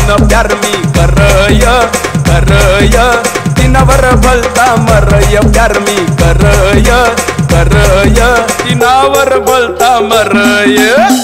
तिनं प्यार मी करय करय तिनावर भलता मरय प्यार मी करय करय तिनावर भलता मरय।